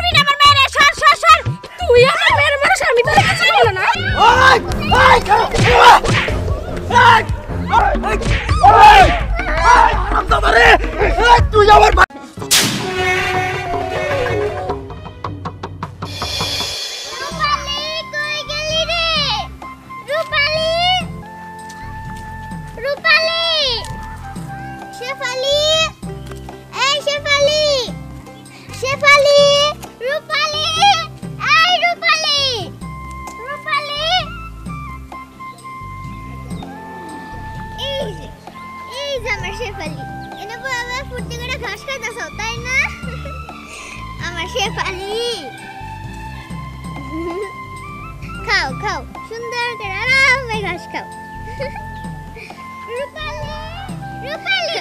মারবি না আমার মেয়েরে সর সর সর তুই আমার মেয়ের মানুষ আমি তো কিছু বলো না ওই ওই তুই আমার শেফালি এনে বাবা ফুটি করে ঘাস খাইতাছ তাই না আমার শেফালি খাও খাও সুন্দর করে আরামে ঘাস খাও রূপালি রূপালি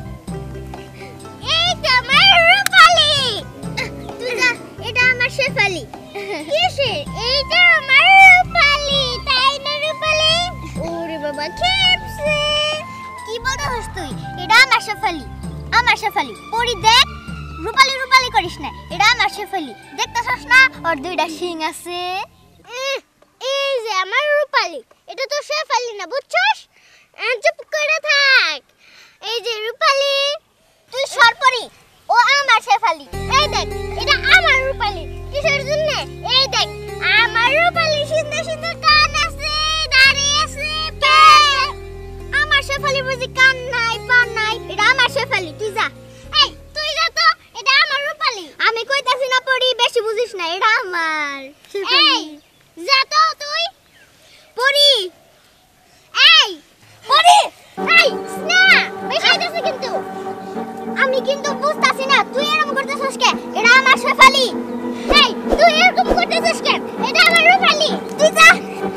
এই তো আমার রূপালি তুই যা এটা আমার শেফালি কিসের এইটা আমার রূপালি তাই না রূপালি ওরে বাবা খেপছে কি বলছিস তুই এটা আমার শেফালি পরি দেখ রূপালি রূপালি করিস না এটা আমার শেফালি দেখতেছস না ওর দুইটা শিং আছে এই যে আমার রূপালি এটা তো শেফালি না বুঝছস চুপ করে থাক এই যে রূপালি তুই সরপরি ও আমার শেফালি এই দেখ এটা আমার রূপালি কিসের জন্য এই দেখ আমার রূপালি সুন্দর সুন্দর কান আছে দাড়ি আছে আমার শেফালি বুঝি কান নাই পা নাই এটা আমার শেফালি তুই যা এই তুই যা তো এটা আমার রূপালি আমি কইতাছি না পড়ি বেশি বুঝিস না এটা আমার এই যা তো তুই পড়ি এই পড়ি এই স্না বেশি হইতাছে কিন্তু আমি কিন্তু বুঝতাছি না তুই এরকম করতেছস কে এটা আমার শেফালি এই তুই এরকম করতেছস কে এটা আমার রূপালি তুই যা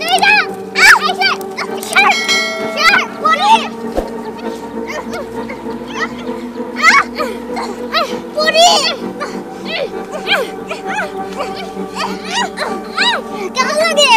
কেমন লাগে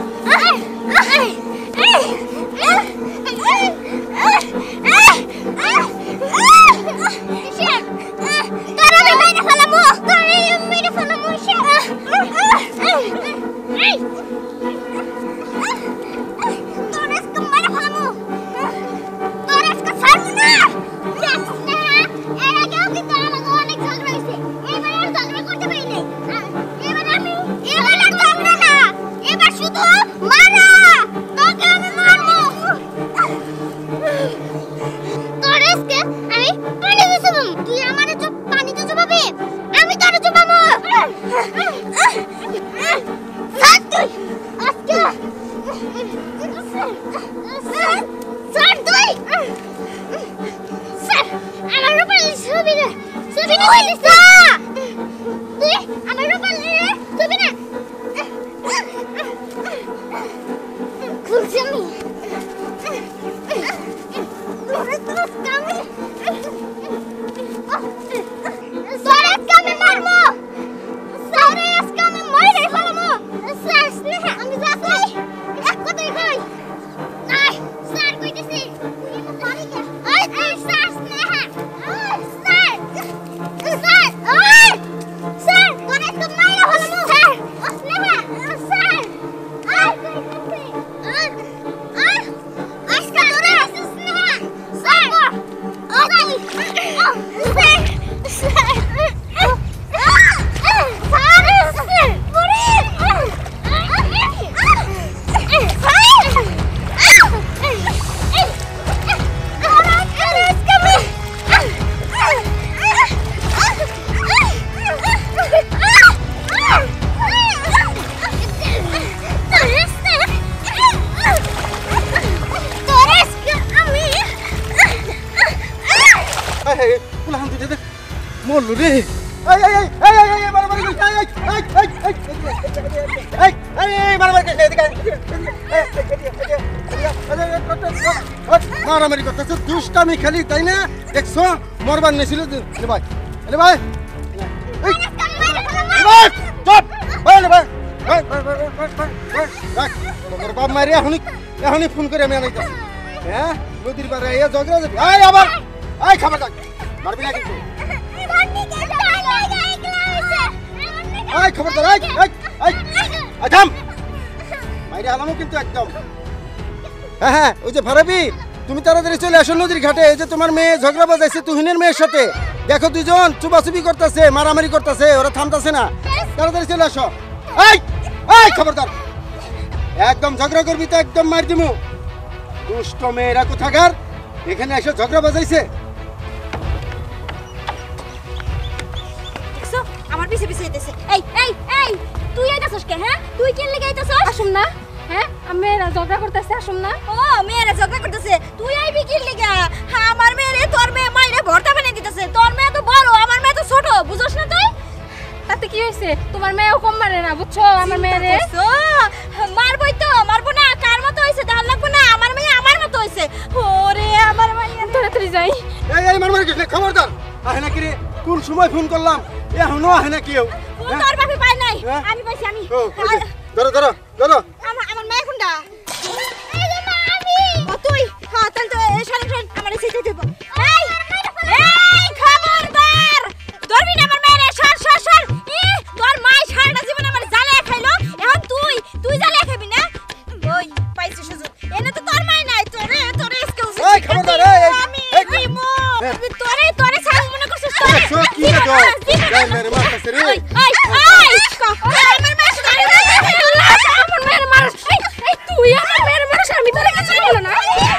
বললু রে এই এই এই এই এই মারামারি করিস না এই মারামারি করিস না এদিকে মারামারি করতেছ দুষ্টামি খেলি তাই না দেখছো মরবার নেছিল ভাই এলে ভাই চুপ ভাই ভাই তোর বাপ মারি এখনই ফোন করে আমি আনাইতাছি হ্যাঁ নদীর পাড়ে এই ঝগড়া যাবি এই আবার এই খাবার মারবি না কিন্তু এই খবরদার এই এই থাম মাইরে আলামও কিন্তু একদম হ্যাঁ হ্যাঁ ওই যে ভারাবি তুমি তাড়াতাড়ি চলে আসো নদীর ঘাটে এই যে তোমার মেয়ে ঝগড়া বাজাইছে তুহিনের মেয়ের সাথে দেখো দুজন চুপাচুপি করতেছে মারামারি করতেছে ওরা থামতাছে না তাড়াতাড়ি চলে আসো এই এই খবরদার একদম ঝগড়া করবি তো একদম মার দিমু দুষ্ট মেয়েরা কোথাকার এখানে এসে ঝগড়া বাজাইছে দেখছো আমার পিছে পিছে আইতেছে এই এই এই তুই আইতাছস কে হ্যাঁ তুই কেন লাগি আইতাছস আসুম না হ্যাঁ মেয়েরা ঝগড়া করতেছে আসুম না ও মেয়েরা ঝগড়া করতেছে তুই আইবি কি লাগা হ্যাঁ আমার মেয়ে তোর মেয়ে মাইরে ভর্তা বানিয়ে দিতেছে তোর মেয়ে তো বড় আমার মেয়ে তো ছোট বুঝছস না তুই তাতে কি হইছে তোমার মেয়েও কম মারে না বুঝছো আমার মেয়ে মারবই তো মারবো না কার মতো হইছে দাল লাগবে না আমার মেয়ে আমার মতো হইছে ওরে আমার মাইয়া তাড়াতাড়ি যাই এই মারমারি কি খবরদার আহে না কি রে কোন সময় ফোন করলাম এখনো আহে না কেউ তোর বাপি পাই নাই আমি পাইছি আমি ধরো ধরো ধরো আমার মেয়ে কোনটা এই যে মা আমি ও তুই হ্যাঁ তাহলে তো সরেন সরেন আমার এসে দেব এই এই খবরদার ধরবি না আমার মেয়ে সর সর সর তোর মাই সারাটা জীবন আমার জ্বালা খাইলো এখন তুই জ্বালা খাবি না ওই পাইছি সুযোগ এনে তো তোর মাই নাই তোরে স্কিল এই খবরদার এই মো তোরে সারা মনে করছিস সো কি রে তো এই মেরে মারতেছে রে এই আমার মেয়ে সারা আমার মেয়ের মানুষ এই তুই আমার মেয়ের মানুষ আমি তোরে কিছু বলো না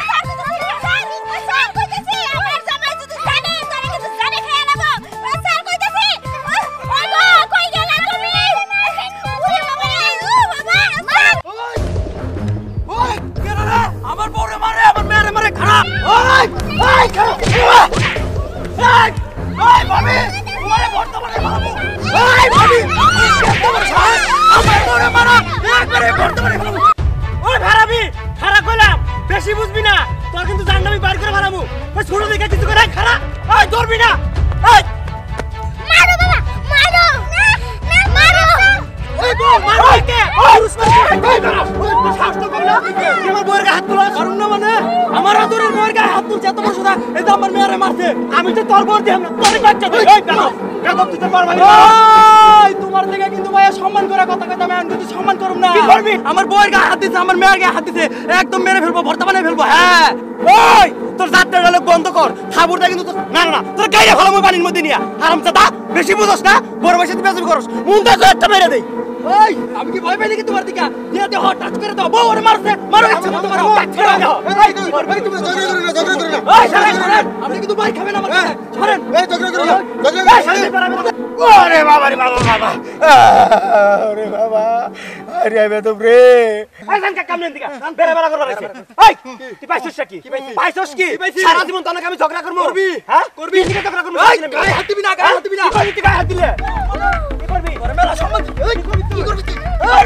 আমার বউরে মারে আমার মেয়েরে মারে খারাপ ওই ওই খারাপ এই ওই ভাবি তোমারে বর্তমানে মারবো ওই ভাবি তোমার ছাড় আমার বউরে মারা একবারে বর্তমানে মারবো ওই ভারাবি খারাপ কইলাম বেশি বুঝবি না তোর কিন্তু জাননামি বাইর করে মারবো ওই ছোট দেখে কিছু করে খারাপ ওই ধরবি না ওই মারো বাবা মারো না মারো ওই বউ মারো কে পুরুষ মারো ওই সাহস তো কম না কি আমার বউয়ের গায়ে হাত তোলা কারণ না মানে আমার আদরের বউয়ের গায়ে হাত তুলছে এত বড় কথা এই তো আমার মেয়েরে মারছে আমি তো তোর বউর দিলাম না তোরই বাচ্চা তুই এই বেটা বেটা তুই তো পারবা না ওই তোমার থেকে কিন্তু ভাইয়া সম্মান করা কথা কথা আমি কিন্তু সম্মান করব না কি করবি আমার বউয়ের গায়ে হাত দিছে আমার মেয়ের গায়ে হাত দিছে একদম মেরে ফেলবো ভর্তা বানাই ফেলবো হ্যাঁ ওই তোর যাত্রা ডায়লগ বন্ধ কর খাবুরটা কিন্তু না না তোর গায়ে ফেলাম পানির মধ্যে নিয়া হারামজাদা বেশি বুঝছ না বড় ভাইয়ের সাথে বেয়াদবি করছ মুন্ডা তো একটা মেরে দেই ওই আমি কি ভয় পাই নাকি তোমার দিকে দিয়া দে হট টাচ করে দাও বউ ওরে মারছে মারো ইচ্ছা মতো মারো ছেড়ে দাও এই ভাই তুমি ঝগড়া করো না ওই সরেন সরেন আপনি কিন্তু মার খাবেন আমার কাছে সরেন এই ঝগড়া করো না ওরে বাবা রে বাবা বাবা ওরে বাবা আরে আমি তো রে এই জান কাম নেন দিকা বেরে বেরা করবা লাগছে এই তুই পাইছস কি পাইছস কি সারা জীবন তো আমি ঝগড়া করব করবি হ্যাঁ করবি কি ঝগড়া করব গায়ে হাত দিবি না গায়ে হাত দিবি না কি গায়ে হাত দিলে কি করবি ওরে মেলা সম্মান কি করবি তুই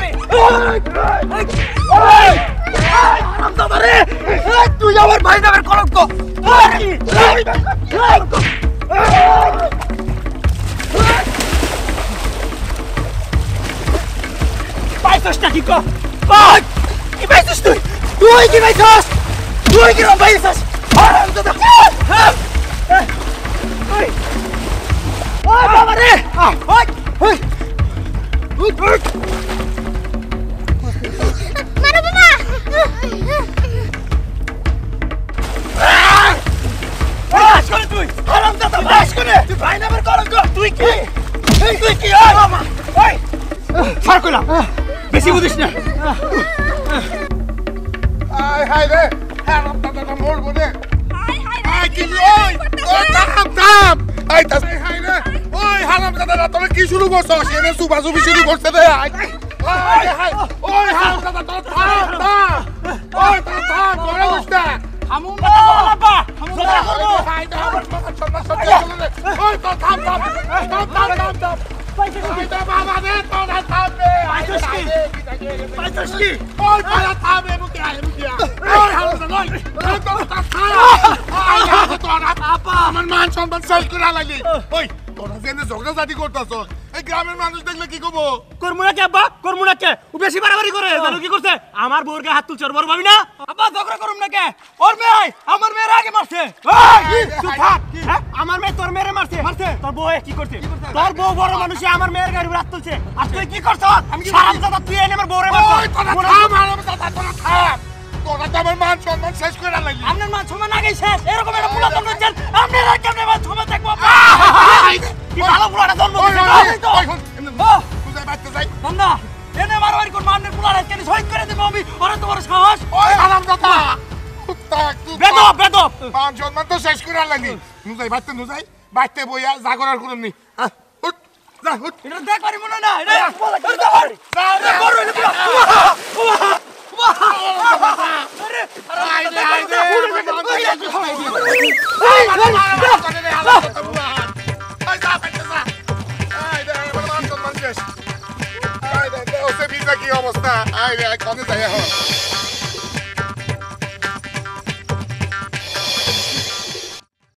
এই হারামজাদা রে তুই আমার ভাই নামের কলঙ্ক পাইছসটা কি কর কি পাইছস তুই তুই কি পাইছস তুই কি রম পাইছস হারামজাদা ওই ওই বাবা রে ওই ওই ওই মারো বাবা বাস করে তুই হারামজাদা বাস করে তুই ভাই নামের কলঙ্ক তুই কি তুই কি ওই মামা ওই ছাড় কইলাম বেশি বুঝিস না আয় হায় রে হারামজাদা মরবো রে হাই হাই আয় কি ওই ওই থাম আয় তা হায় রে ওই হারামজাদা তোরা কি শুরু করছস এনে সুবাসুবি শুরু করছে রে আয় আয় হায় ওই হারামজাদা তোরা থাম না ওই তোরা থাম তোরা বুঝতা থামুন না বাবা জোরা করব হায় না আমার কথা শোনা সত্যি বলে ওই তো থাম ওই তো বাবা রে তোরা থাম রে পাইছস কি ওই তোরা থাম রে মুকে আয় মুকে ওই হারামজাদা ওই তোরা থাম আয় তোরা আপা আমার মান সম্মান শেষ করে লাগলি ওই তোরা জেনে ঝগড়াঝাটি করতেছ এই গ্রামের মানুষ দেখলে কি কব করমুনা কে আব্বা করমুনা কে ও বেশি বাড়াবাড়ি করে জানো কি করছে আমার বউর গায়ে হাত তুলছে ওর বড় ভাবি না আব্বা ঝগড়া করুম না কে ওর মেয়ে আমার মেয়ের আগে মারছে এই চুপ থাক হ্যাঁ আমার মেয়ে তোর মেয়েরে মারছে তোর বউ কি করছে তোর বউ বড় মানুষ আমার মেয়ের গাড়ি রাত তুলছে আর তুই কি করছ হারামজাদা তুই এনে আমার বউরে মারছ ওই তোরা থাম হারামজাদা তোরা থাম তোরা তো আমার মান সম্মান শেষ করে লাগলি আপনার মান সম্মান আগেই শেষ এরকম একটা পোলা জন্ম দিচ্ছেন আপনি আর কেমনে মান সম্মান দেখবো কি ভালো পোলাটা জন্ম দিচ্ছেন তুই যাই বাইতে যাই না এনে মারবাড়ি কোন মানের পোলাটা কেন শহীদ করে দেবো আমি ওরা তোমার সাহস ওই হারামজাদা কুত্তা তুই বেদব বেদব মান সম্মান তো শেষ করে লাগলি নুজাই বাইতে বইয়া জাগরার করুন নি উঠ যা উঠ এটা দেখ পারি মনে না এটা কি অবস্থা আয় রে কনে যাই এখন